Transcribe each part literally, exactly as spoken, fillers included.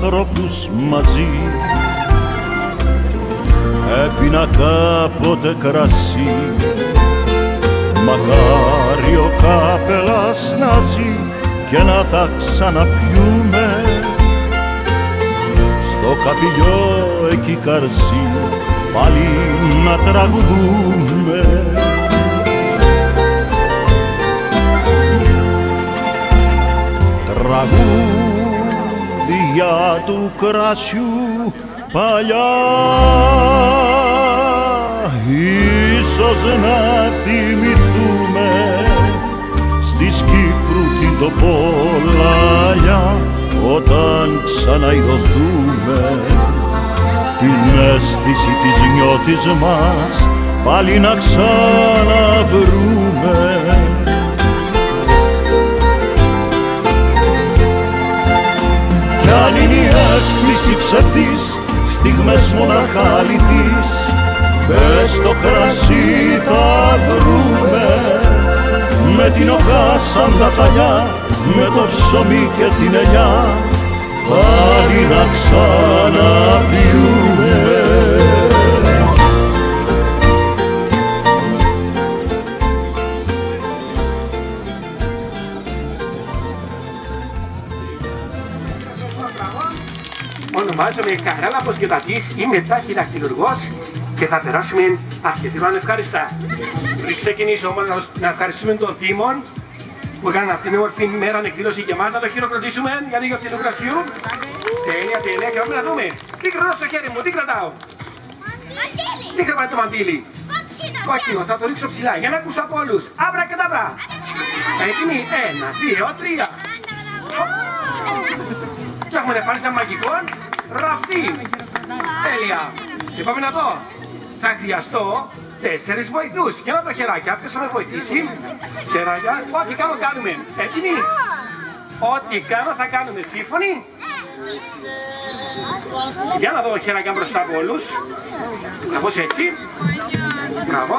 άνθρωπους μαζί. Έπινα κάποτε κρασί, μακάρι ο Κάπελας να ζει και να τα ξαναπιούμε. Στο καπηλιό εκεί καρσί πάλι να τραγουδούμε. Τραγούδια του κρασιού παλιά, ίσως να θυμηθούμε στις Κύπρου την τοπολαλιά όταν ξαναειδωθούμε. Την αίσθηση της νιώτης μας πάλι να ξαναβρούμε. Κι αν είναι η αίσθηση ψευδής, στιγμές μονάχα αληθείς, μες στο κρασί θα βρούμε. Με την οχά σαν τα παλιά, με το ψωμί και την ελιά, πάλι να ξαναπιούμε. Ονομάζομαι Καράλαμπος Γετατής, είμαι ταχυδακτυλουργός και θα περάσουμε αρκετά ευχαριστά. Πριν ξεκινήσω όμως να ευχαριστούμε τον Δήμο που έκαναν αυτήν την όμορφη μέρα εκδήλωση για μας, να το χειροκροτήσουμε για λίγο αυτήν του κρασιού. Τέλεια, τέλεια, και πάμε να δούμε. Τι κρατάω στο χέρι μου, τι κρατάω. Μαντήλι. Τι κρατάει το μαντήλι. Κόκκινο, θα το ρίξω ψηλά για να ακούσω από όλους. Άμπρα και ταμπρά. Έτοιμοι, ένα, δύο, τρία. Και έχουμε εμφάνιση μαγικών ραφτή. Τέλεια. Και πάμε να δω. Θα χρειαστώ τέσσερις βοηθούς. Για να το χεράκια, ποιος θα με βοηθήσει. Χεράκια, ό,τι κάνω κάνουμε. Έτοιμοι. Ό,τι κάνω θα κάνουμε. Σύμφωνοι. Για να δω χεράκια μπροστά από όλους. Κάπως έτσι. Μπράβο.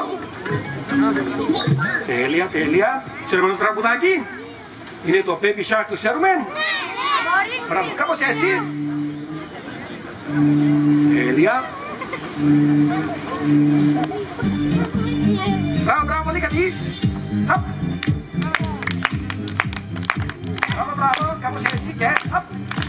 Τέλεια, τέλεια. Ξέρουμε το τραγουδάκι. Είναι το Baby Shark, το ξέρουμε. Μπράβο, κάπως έτσι. Τέλεια. Μπράβο, μπράβο, πολύ καλή. Χαπ. Μπράβο, μπράβο, κάπως έτσι και χαπ.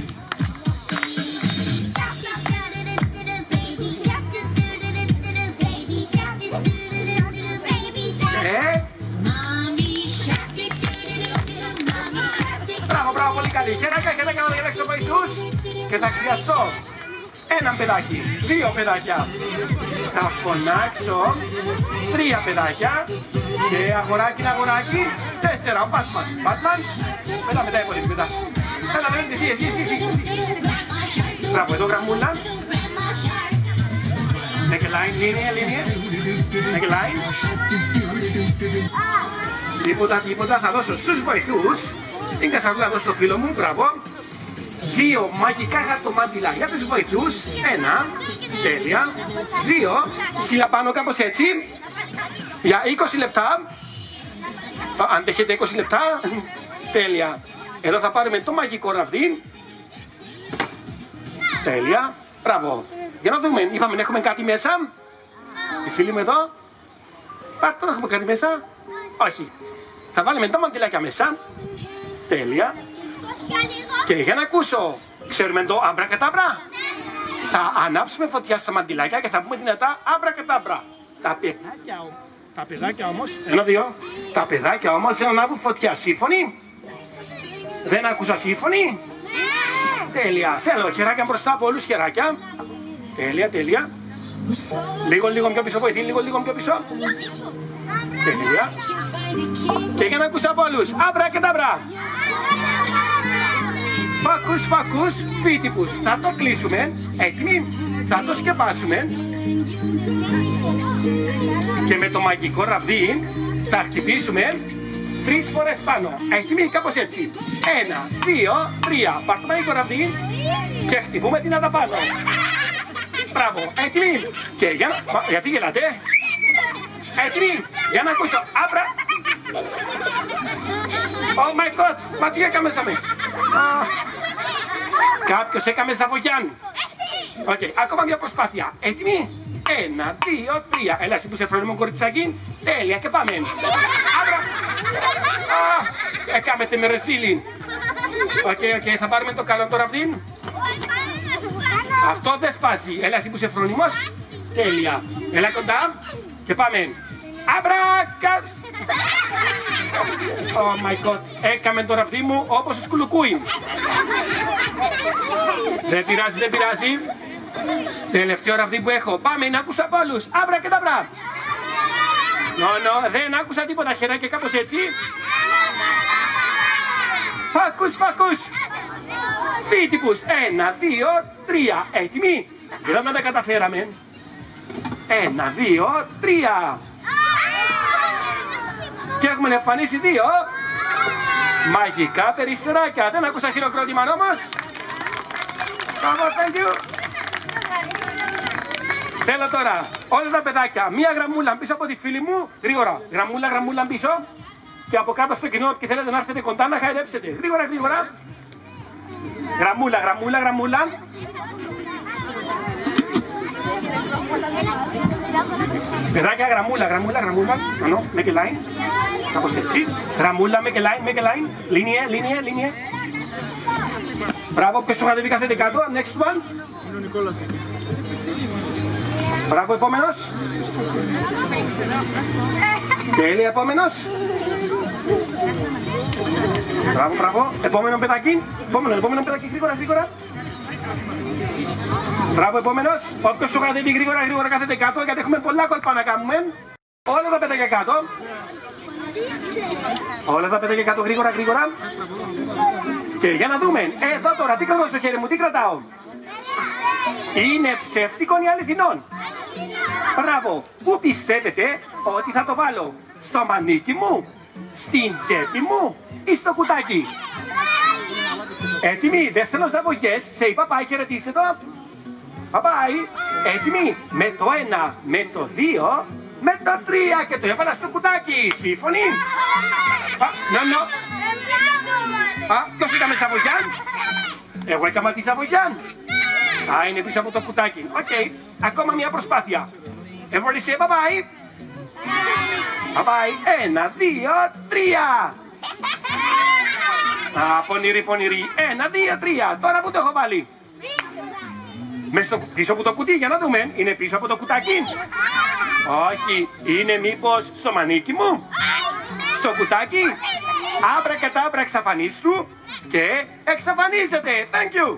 Μπράβο, μπράβο, πολύ καλή. Χέρακια, χέρακια, να διαλέξω βοηθούς. Και θα χρειαστώ ένα παιδάκι, δύο παιδάκια. Θα φωνάξω τρία παιδάκια. Και αγοράκι, αγοράκι, τέσσερα. Ο Batman. Batman. Μετά, μετά, πολύ μετά. Έλα, δεν εσύ, εσύ, εσύ, εσύ. Μπράβο, εδώ γραμμούλα. Neckline, λίνια, λίνια. Neckline. Τίποτα, τίποτα. Θα δώσω στους βοηθούς. Την κασαρούλα εδώ στο φίλο μου, μπράβο. Δύο μαγικά γατομάντιλα για τους βοηθούς. Ένα, τέλεια. Δύο, ψηλά πάνω κάπως έτσι. Για είκοσι λεπτά. Αντέχετε είκοσι λεπτά. Τέλεια. Εδώ θα πάρουμε το μαγικό ραβδί. Τέλεια. Μπράβο. Για να δούμε, είπαμε έχουμε κάτι μέσα. Οι φίλοι μου εδώ. Πάρτε, έχουμε κάτι μέσα. Όχι. Θα βάλουμε τα μαντιλάκια μέσα. Τέλεια. Και για να ακούσω, ξέρουμε το αμπρακατάμπρα. Θα ανάψουμε φωτιά στα μαντιλάκια και θα πούμε δυνατά αμπρακατάμπρα. Τα παιδάκια, τα παιδάκια όμως, ένα δύο, τα παιδάκια όμως θα ανάβουν φωτιά. Σύμφωνοι? Δεν άκουσα σύμφωνοι? Τέλεια. Θέλω χεράκια μπροστά από όλους, χεράκια. Τέλεια, τέλεια. Λίγο, λίγο πιο πίσω, βοηθή, λίγο, λίγο πιο πίσω. Τέλεια. Και για να ακούσω από όλους, αμπρακατάμπρα. Φακούς, φακούς, φίτιπους. Θα το κλείσουμε, έτοιμοι, θα το σκεπάσουμε. Και με το μαγικό ραβδί θα χτυπήσουμε τρεις φορές πάνω. Έτοιμοι, κάπως έτσι. Ένα, δύο, τρία. Πάρ' το μαγικό ραβδί και χτυπούμε δυνατά πάνω. Μπράβο, έτοιμοι. Και για να... Μα, γιατί γελάτε? Έτοιμοι, για να ακούσω. Άμπρα. Oh my god, μα τι έκαμε μέσα με. Κάποιος έκαμε Ζαβογιάν. Οκ, okay, ακόμα μια προσπάθεια. Έτοιμοι. Ένα, δύο, τρία. Έλα εσύ που σε φρόνιμο κοριτσάκι. Τέλεια και πάμε. Άβρα. Έκαμετε με ρεσίλι. Οκ, οκ, θα πάρουμε το καλό τώρα αυτήν. Αυτό δεν σπάσει. Έλα εσύ που είσαι φρόνιμος. Τέλεια. Έλα κοντά. Και πάμε. Αμπρακα. Oh my god. Έκαμε το ραφτί μου όπως σκουλουκούι. Δεν πειράζει, δεν πειράζει. Τελευταίο ραφτί που έχω. Πάμε, να άκουσα από όλους. Άμπρα και τα μπρα. Νο, νο, δεν άκουσα τίποτα. Χεράκια κάπως έτσι. Φακούς, φακούς. Φίτιπους. Ένα, δύο, τρία. Έτοιμοι. Δεν τα καταφέραμε. Ένα, δύο, τρία. Και έχουμε εμφανίσει δύο μαγικά περιστεράκια. Δεν άκουσα χειροκρότημα όμως. Μπράβο, thank you. Θέλω τώρα όλα τα παιδάκια μία γραμμούλα πίσω από τη φίλη μου. Γρήγορα. Γραμμούλα, γραμμούλα πίσω. Και από κάτω στο κοινό και θέλετε να έρθετε κοντά να χαϊδέψετε. Γρήγορα, γρήγορα. Γραμμούλα, γραμμούλα, γραμμούλα. Παιδάκια, γραμμούλα, γραμμούλα, γραμμούλα. Ανώ, make a line. Κάπως έτσι. Γραμμούλα, make a line, make a line. Λίνιε, λίνιε, λίνιε. Μπράβο, ποιος το κατεβεί καθέτε κάτω. Next one. Μπράβο, επόμενος. Τέλεια, επόμενος. Μπράβο, μπράβο. Επόμενο παιδάκι. Επόμενο, επόμενο παιδάκι, γρήγορα, γρήγορα. Μπράβο, επόμενος. Όποιος το κατεβεί γρήγορα, γρήγορα κάθεται κάτω, γιατί έχουμε πολλά κόλπα να κάνουμε. Όλα τα παιδάκια κάτω. Όλα τα παιδάκια κάτω, γρήγορα, γρήγορα. Και για να δούμε. Εδώ τώρα, τι κρατάω στο χέρι μου, τι κρατάω. Είναι ψεύτικον ή αληθινόν. Μπράβο. Πού πιστεύετε ότι θα το βάλω? Στο μανίκι μου, στην τσέπη μου ή στο κουτάκι? Έτοιμοι, δεν θέλω ζαβογιές. Σε είπα πάει, χαιρετήστε το. Παπάι, έτοιμοι, με το ένα, με το δύο, με το τρία και το έβαλα στο κουτάκι. Σύμφωνοι? Α, νο, νο. Α, ποιος έκαμε Ζαβογιάν? Εγώ έκανα τη Ζαβογιάν. Α, είναι πίσω από το κουτάκι. Οκ, okay. Ακόμα μια προσπάθεια. Εβολήσέ, παπάι. Παπάι, ένα, δύο, τρία. Α, πονηρή, πονηρή. Ένα, δύο, τρία. Τώρα που το έχω βάλει? Μες στο, πίσω από το κουτί, για να δούμε. Είναι πίσω από το κουτάκι? Όχι. Είναι μήπως στο μανίκι μου? Στο κουτάκι? Άμπρα κατά άμπρα εξαφανίστου και εξαφανίζεται. Thank you.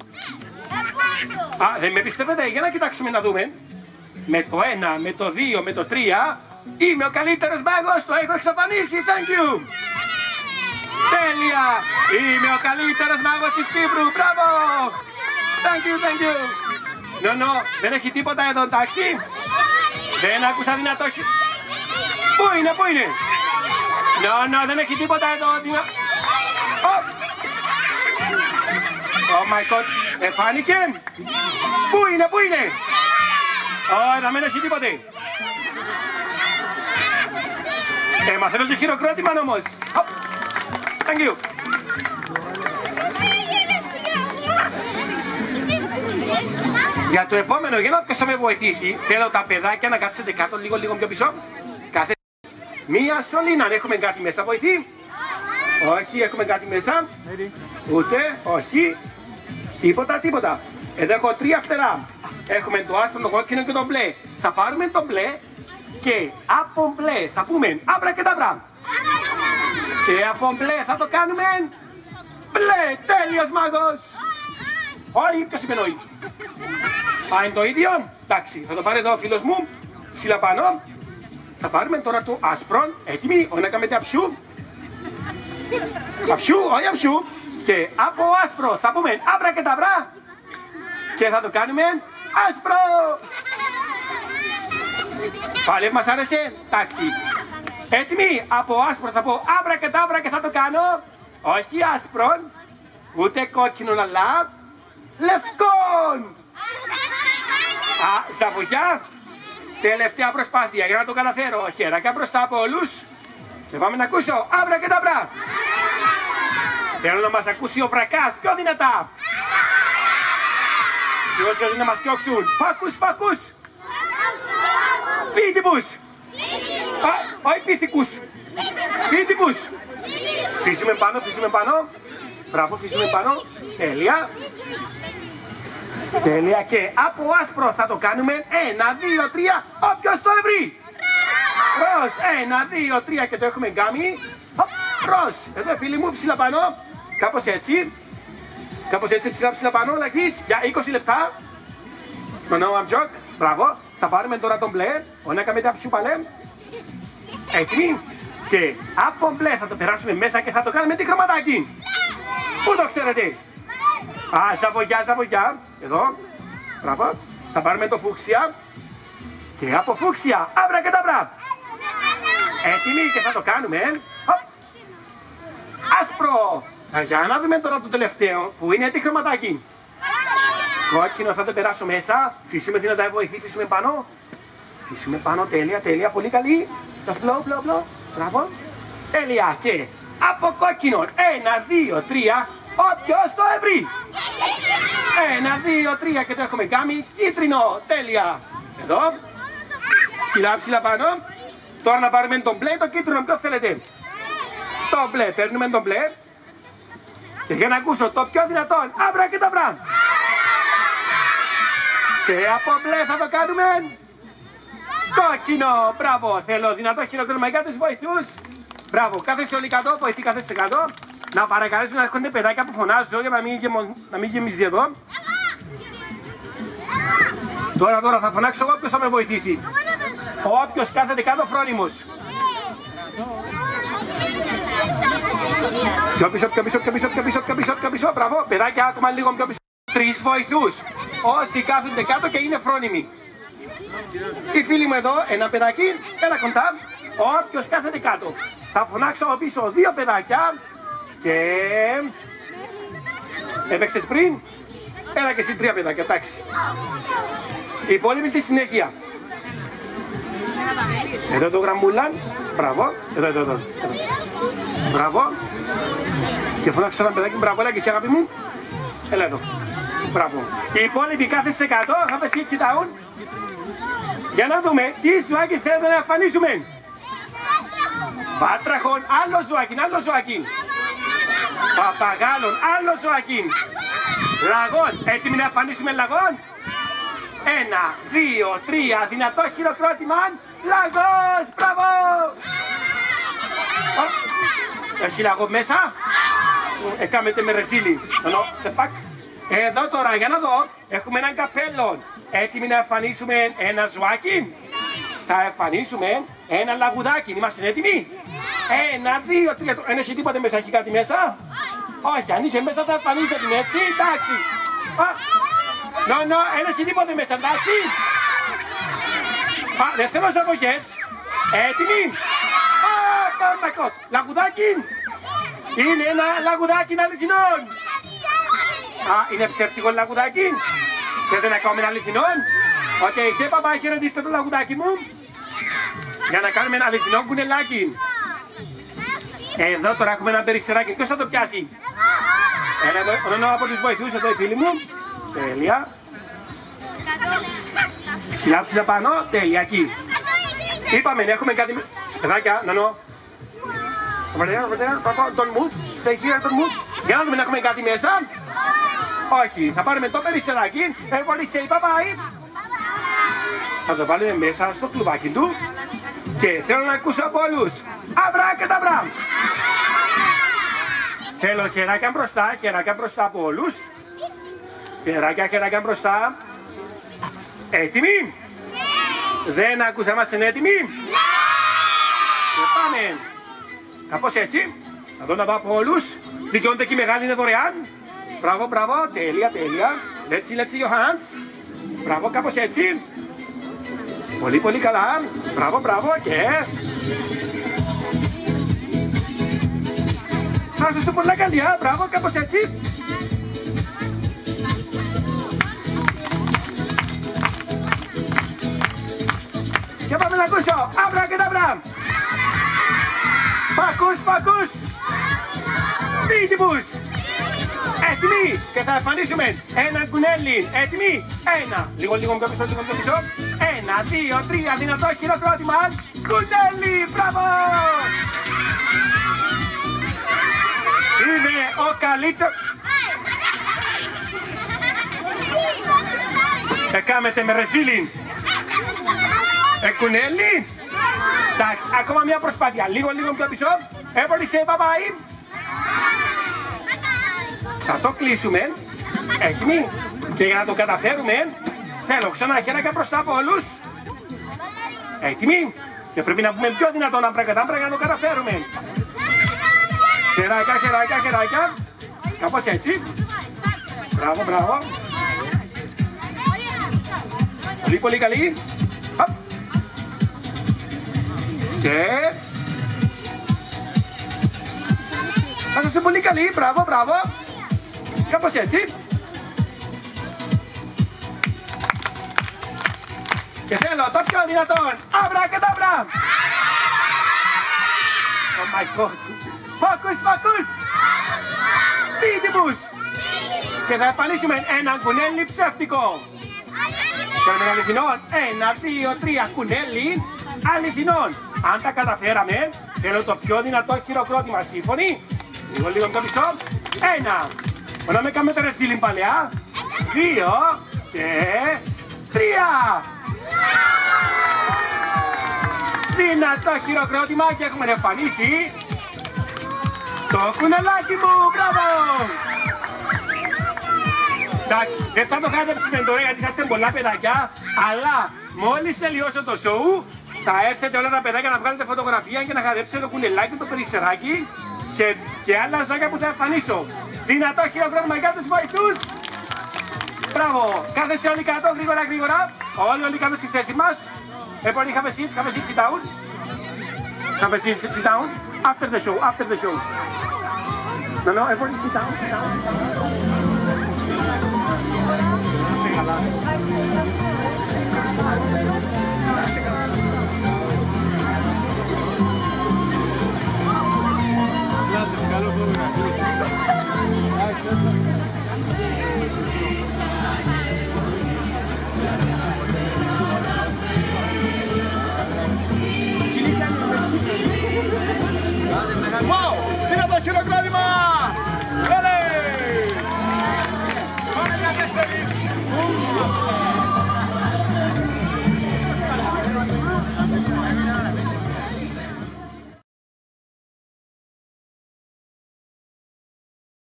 Α, δεν με πιστεύετε? Για να κοιτάξουμε να δούμε. Με το ένα, με το δύο, με το τρία είμαι ο καλύτερος μάγος. Το έχω εξαφανίσει. Thank you. Τέλεια. Είμαι ο καλύτερος μάγος της Κύπρου. Μπράβο. Thank you, thank you. No, no, δεν έχει τίποτα εδώ, εντάξει. Δεν άκουσα δυνατό. Πού είναι, πού είναι? No, no, δεν έχει τίποτα εδώ. Oh, oh my god, εφάνηκε. Πού είναι, πού είναι? Oh, εδώ δεν έχει τίποτε. Ε, μαθαίνω και χειροκρότημα όμως. Oh, thank you. Για το επόμενο, για να ποιος θα με βοηθήσει, θέλω τα παιδάκια να κάτσετε κάτω λίγο λίγο πιο πίσω. Κάθε μία σωλήνα, έχουμε κάτι μέσα, βοηθεί? Όχι, έχουμε κάτι μέσα. Ούτε, όχι. Τίποτα, τίποτα. Εδώ έχω τρία φτερά. Έχουμε το άσπρο, το κόκκινο και το μπλε. Θα πάρουμε το μπλε και από μπλε θα πούμε άμπρα και τα μπρα. Και από μπλε θα το κάνουμε μπλε. Τέλειος μάγος. Όχι, ποιος είπε νόη? Α, είναι το ίδιο. Εντάξει, θα το πάρει εδώ ο φίλος μου. Ψηλά πάνω. Θα πάρουμε τώρα το άσπρο. Έτοιμοι, όχι να κάνετε αψιού. Αψιού, όχι αψιού. Και από άσπρο θα πούμε άμπρα και τα μπρα. Και θα το κάνουμε άσπρο. Πάλι μας άρεσε. Εντάξει. Έτοιμοι, από άσπρο θα πω άμπρα και τα μπρα και θα το κάνω. Όχι άσπρο, ούτε κόκκινο, αλλά λευκόν. Α, Ζαβογιά. Τελευταία προσπάθεια για να το καταφέρω. Χεράκια μπροστά από όλους. Και πάμε να ακούσω άμπρα και τα μπρα. Θέλω να μας ακούσει ο Βρακάς πιο δυνατά. Και όσοι θέλουν να μας διώξουν. Φακούς, φακούς. Φίτιπους. Όχι πίθηκους. Φίτιπους. Φύσουμε πάνω, φύσουμε πάνω. Μπράβο, φύσουμε πάνω. Τέλεια. Τέλεια. Και από άσπρο θα το κάνουμε. Ένα, δύο, τρία. Όποιος το βρει. Ροζ. Ένα, δύο, τρία και το έχουμε κάνει. Ροζ. Εδώ φίλοι μου, ψηλά πάνω. Κάπως έτσι. Κάπως έτσι ψηλά ψηλά πάνω. Λαγείς για είκοσι λεπτά. No, no, I'm joke. Μπράβο. Θα πάρουμε τώρα τον μπλε. Ωνά καμέτα ψουπαλέ. Έτοιμοι. Και από μπλε θα το περάσουμε μέσα και θα το κάνουμε τι χρωματάκι. Πού το ξέρετε. Α, ζαβογιά, ζαβογιά. Εδώ. Μπράβο. Θα πάρουμε το φούξια. Και από φούξια. Άμπρα και τα μπράβ. Έτοιμοι και θα το κάνουμε. Hop. Άσπρο. Για να δούμε τώρα το τελευταίο που είναι τι χρωματάκι. Κόκκινο θα το περάσω μέσα. Φύσουμε δυνατά βοηθή, φύσουμε πάνω. Φύσουμε πάνω, τέλεια, τέλεια, πολύ καλή. Το μπλο, μπλο, μπλο. Μπράβο. Τέλεια. Και από κόκκινο. Ένα, δύο, τρία. Όποιος το ευρύ. Ένα, δύο, τρία και το έχουμε κάνει. Κίτρινο. Τέλεια. Εδώ. Ψηλά, ψηλά πάνω. Τώρα να πάρουμε τον μπλε, το κίτρινο. Ποιο θέλετε. Το μπλε. Παίρνουμε τον μπλε. Και για να ακούσω το πιο δυνατόν. Άμπρα και τα μπρά. Και από μπλε θα το κάνουμε. Κόκκινο. Μπράβο. Θέλω δυνατό χειροκρότημα για τους βοηθούς. Μπράβο. Κάθεσε όλοι κάτω. Βοηθή κάθεσε κάτω. Να παρακαλέσω να έρχονται παιδάκια που φωνάζω για να μην, γεμο... να μην γεμίζει εδώ. Τώρα τώρα θα φωνάξω εγώ ποιος θα με βοηθήσει. Όποιος κάθεται κάτω φρόνιμος. Πιο πίσω, πιο πίσω, πιο πίσω, πιο πίσω, πιο πίσω, πιο πίσω. Μπράβο. Παιδάκια ακόμα λίγο πιο πίσω. Τρεις βοηθούς. Όσοι κάθονται κάτω και είναι φρόνιμοι. Οι φίλοι μου εδώ, ένα παιδάκι, έλα κοντά. Όποιος κάθεται κάτω. Θα φωνάξω από πίσω δύο παιδάκια. Και... Έπαιξες πριν. Έλα και εσύ τρία παιδάκια, εντάξει. Οι υπόλοιποι στη συνέχεια. Εδώ το γραμμούλαν. Μπράβο. Εδώ, εδώ, εδώ. Μπράβο. Και φωνάξω ένα παιδάκι. Μπράβο, έλα και εσύ αγάπη μου. Έλα εδώ. Μπράβο. Οι υπόλοιποι κάθεστε κάτω. Θα πες έτσι down. Για να δούμε τι ζωάκι θέλετε να εμφανίσουμε. Βάτραχον, άλλο ζωάκιν, άλλο ζωάκιν. Παπαγάλων, άλλο ζωάκιν. Λαγών, έτοιμοι να εμφανίσουμε λαγών. Ένα, δύο, τρία, δυνατό χειροκρότημα. Λαγός, μπράβο. Έχει λαγό μέσα. Εκάμετε με ρεζίλι. Εδώ τώρα, για να δω, έχουμε έναν καπέλο. Έτοιμοι να εμφανίσουμε ένα ζωάκι. Θα εμφανίσουμε ένα λαγουδάκι. Είμαστε έτοιμοι. Ένα, δύο, τρία. Δεν έχει τίποτε μέσα, έχει κάτι μέσα. Όχι, αν είχε μέσα θα εμφανίζεται την έτσι. Εντάξει. Νο, νο, δεν έχει τίποτε μέσα, εντάξει. Α, δεν θέλω ζαβογιές. Έτοιμοι. Α, λαγουδάκι. Είναι ένα λαγουδάκι αληθινών. Α, είναι ψεύτικο λαγουδάκι. Θέλετε να κάνουμε ένα αληθινόν. Οκ, σε παπά, χαιρετίστε το λαγουδάκι μου. Για να κάνουμε ένα αληθινό κουνελάκι. Εδώ τώρα έχουμε ένα περιστεράκι. Ποιος θα το πιάσει. Ένα εδώ, από τους βοηθούς, εδώ οι φίλοι μου. Τέλεια. Ψηλά ψηλά πάνω, τέλεια εκεί. Είπαμε, έχουμε κάτι... Παιδάκια, νανό. Over there, over there, παπά, don't move. Stay here, don't move. Για να δούμε να έχουμε κάτι μέσα. Όχι, θα πάρουμε το περιστεράκι. Everybody say bye bye. Θα το βάλουμε μέσα στο κλουβάκι του. Και θέλω να ακούσω από όλους. Αμπρά και τα μπρά. Θέλω χεράκια μπροστά, χεράκια μπροστά από όλους. Χεράκια, χεράκια μπροστά. Έτοιμοι. Δεν άκουσα, είμαστε έτοιμοι. Και πάμε. Κάπως έτσι. Θα δω να πάω από όλους. Δικαιώνται και οι μεγάλοι είναι δωρεάν. Μπράβο, μπράβο, τέλεια, τέλεια. Let's see, let's see your hands. Μπράβο, κάπως έτσι. Πολύ, πολύ καλά. Μπράβο, μπράβο και... Θα σας το πολλά καλή, μπράβο, κάπως έτσι. Και πάμε να ακούσω. Άμπρα και τα μπράμ. Πακούς, πακούς. Πίτιπους. Έτοιμοι. Έτοιμοι και θα εμφανίσουμε έναν κουνέλι. Έτοιμοι. Ένα. Λίγο, λίγο πιο πίσω, λίγο πιο πίσω. Ένα, δύο, τρία. Δυνατό χειροκρότημα. Κουνέλι. Μπράβο. Είναι ο καλύτερος. Εκάμετε με ρεζίλιν. Εκουνέλι. Εντάξει, ακόμα μια προσπάθεια. Λίγο, λίγο πιο πίσω. Έβολησε, μπαμπάι. Θα το κλείσουμε. Έτοιμοι. Και για να το καταφέρουμε, θέλω ξανά χέρια μπροστά από όλους. Έτοιμοι. Και πρέπει να πούμε πιο δυνατόν αμπρακατάμπρα για να το καταφέρουμε. Χεράκια, χεράκια, χεράκια. Κάπως έτσι. Μπράβο, μπράβο. Πολύ, πολύ καλή. Χαπ. Και... θα είστε πολύ καλή. Μπράβο, μπράβο. Κάπως έτσι. Και θέλω το πιο δυνατόν. Αμπρακατάμπρα. Oh my god. Φόκους, φόκους. Δίδυμους. Και θα εμφανίσουμε έναν κουνέλι ψεύτικο. Θέλουμε αληθινών. Ένα, δύο, τρία. Κουνέλι αληθινών. Αν τα καταφέραμε, θέλω το πιο δυνατό χειροκρότημα. Σύμφωνοι. Λίγο, λίγο πιο πίσω. Ένα. Μπορούμε να με κάνουμε το ρεζίλιν παλιά. Δύο. Και τρία. Δυνατό χειροκρότημα και έχουμε εμφανίσει το κουνελάκι μου. Μπράβο. Εντάξει, δεν θα το χάσετε τώρα γιατί είσαστε πολλά παιδάκια, αλλά μόλις τελειώσω το σοου θα έρθετε όλα τα παιδάκια να βγάλετε φωτογραφία και να χαδέψετε το κουνελάκι, το περιστεράκι και, και άλλα ζώα που θα εμφανίσω. Δυνατό χειροκρότημα για τους βοηθούς. Μπράβο, κάθεστε όλοι κάτω γρήγορα γρήγορα, όλοι όλοι κάτω στη θέση μας. Everybody have a seat, have a seat, sit down. Have a seat, sit down. After the show, after the show. No, no, everybody sit down, sit down, sit down.